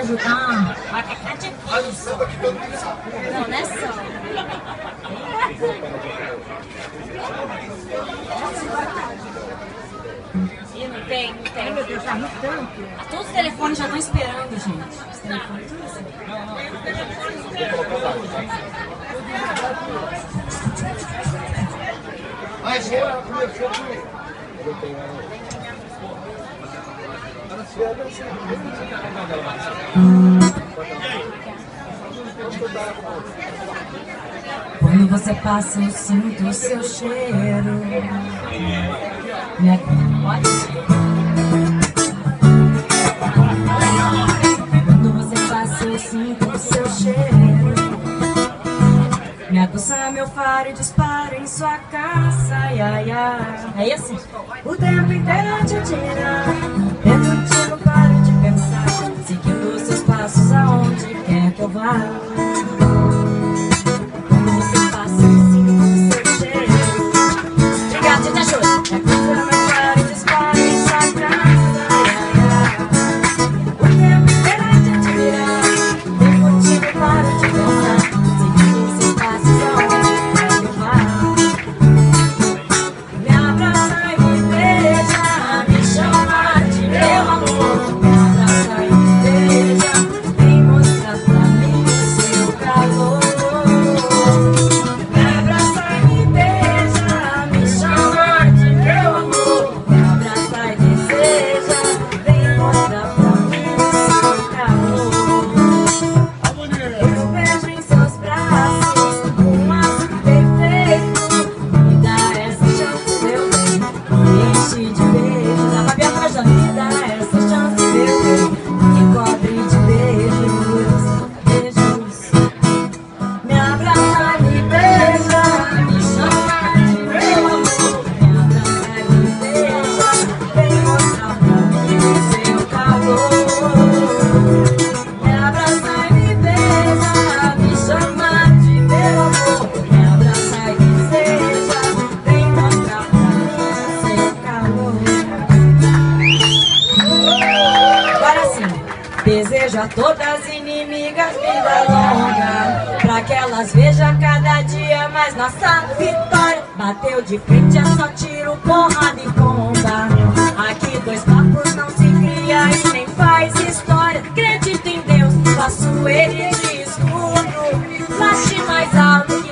ajudar. É difícil. Não, não é só. E não tem, não tem. Meu Deus, tá muito tanto. Todos os telefones já estão esperando, gente. Os telefones, tudo assim. Quando você passa, eu sinto o seu cheiro. Quando você passa, eu sinto o seu cheiro. Me aguça meu faro e disparo em sua caça, ai, ai, ai. Aí assim, o tempo inteiro te atira. Dentro de ti não paro de pensar, seguindo seus passos aonde quer que eu vá. Quando você passa, eu sinto o seu cheiro. Obrigada, gente, achou? Me aguça meu faro e disparo em sua caça, ai, ai, ai. O tempo inteiro te atira. Dentro de ti não paro de pensar, desejo a todas inimigas vida longa, pra que elas vejam cada dia mais nossa vitória. Bateu de frente, é só tiro, porrada e bomba. Aqui dois papos não se cria e nem faz história. Acredito em Deus, faço ele de escudo, late mais alto.